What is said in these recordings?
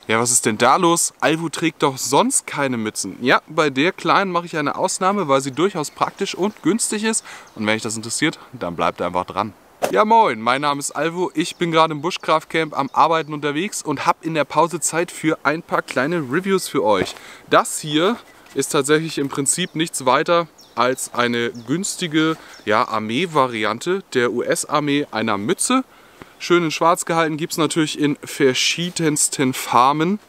Ja, was ist denn da los? Alvu trägt doch sonst keine Mützen. Ja, bei der Kleinen mache ich eine Ausnahme, weil sie durchaus praktisch und günstig ist. Und wenn euch das interessiert, dann bleibt einfach dran. Ja moin, mein Name ist Alvu, ich bin gerade im Bushcraft Camp am Arbeiten unterwegs und habe in der Pause Zeit für ein paar kleine Reviews für euch. Das hier ist tatsächlich im Prinzip nichts weiter als eine günstige Armee-Variante der US-Armee einer Mütze. Schön in schwarz gehalten, gibt es natürlich in verschiedensten Farben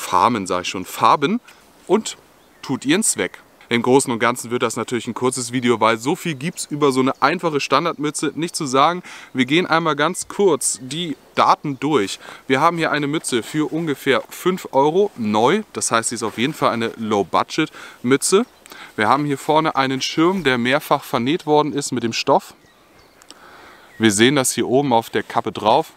und tut ihren Zweck. Im Großen und Ganzen wird das natürlich ein kurzes Video, weil so viel gibt es über so eine einfache Standardmütze nicht zu sagen. Wir gehen einmal ganz kurz die Daten durch. Wir haben hier eine Mütze für ungefähr 5 € neu, das heißt, sie ist auf jeden Fall eine Low-Budget-Mütze. Wir haben hier vorne einen Schirm, der mehrfach vernäht worden ist mit dem Stoff. Wir sehen das hier oben auf der Kappe drauf.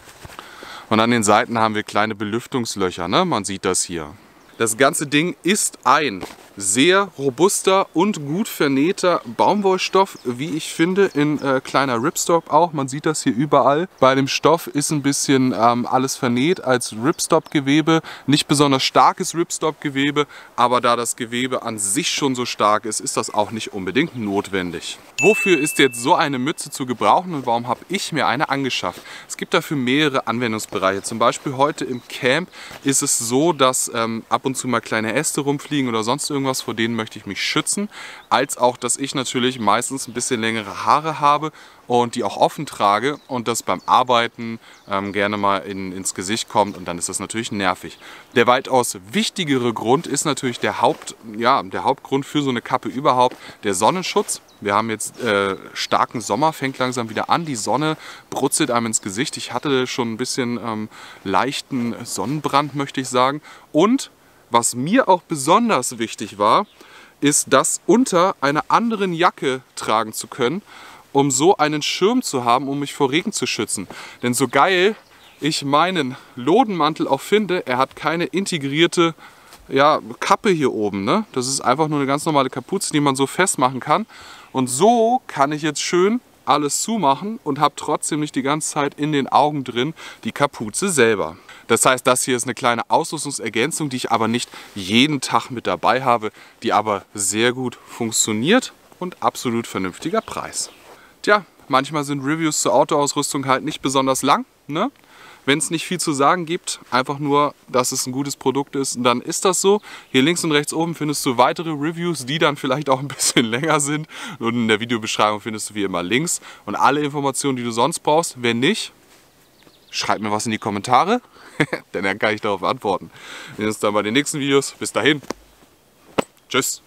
Und an den Seiten haben wir kleine Belüftungslöcher, ne? Man sieht das hier. Das ganze Ding ist ein sehr robuster und gut vernähter Baumwollstoff, wie ich finde, in kleiner Ripstop auch. Man sieht das hier überall. Bei dem Stoff ist ein bisschen alles vernäht als Ripstop-Gewebe. Nicht besonders starkes Ripstop-Gewebe, aber da das Gewebe an sich schon so stark ist, ist das auch nicht unbedingt notwendig. Wofür ist jetzt so eine Mütze zu gebrauchen und warum habe ich mir eine angeschafft? Es gibt dafür mehrere Anwendungsbereiche. Zum Beispiel heute im Camp ist es so, dass ab und zu mal kleine Äste rumfliegen oder sonst irgendwas, vor denen möchte ich mich schützen, als auch, dass ich natürlich meistens ein bisschen längere Haare habe und die auch offen trage und das beim Arbeiten gerne mal ins Gesicht kommt und dann ist das natürlich nervig. Der weitaus wichtigere Grund ist natürlich der Hauptgrund für so eine Kappe überhaupt, der Sonnenschutz. Wir haben jetzt starken Sommer, fängt langsam wieder an, die Sonne brutzelt einem ins Gesicht. Ich hatte schon ein bisschen leichten Sonnenbrand, möchte ich sagen. Und was mir auch besonders wichtig war, ist, das unter einer anderen Jacke tragen zu können, um so einen Schirm zu haben, um mich vor Regen zu schützen. Denn so geil ich meinen Lodenmantel auch finde, er hat keine integrierte Kappe hier oben. Ne? Das ist einfach nur eine ganz normale Kapuze, die man so festmachen kann. Und so kann ich jetzt schön alles zumachen und habe trotzdem nicht die ganze Zeit in den Augen drin die Kapuze selber. Das heißt, das hier ist eine kleine Ausrüstungsergänzung, die ich aber nicht jeden Tag mit dabei habe, die aber sehr gut funktioniert und absolut vernünftiger Preis. Tja, manchmal sind Reviews zur Autoausrüstung halt nicht besonders lang, ne? Wenn es nicht viel zu sagen gibt, einfach nur, dass es ein gutes Produkt ist, dann ist das so. Hier links und rechts oben findest du weitere Reviews, die dann vielleicht auch ein bisschen länger sind. Und in der Videobeschreibung findest du wie immer Links und alle Informationen, die du sonst brauchst. Wenn nicht, schreib mir was in die Kommentare, denn dann kann ich darauf antworten. Wir sehen uns dann bei den nächsten Videos. Bis dahin. Tschüss.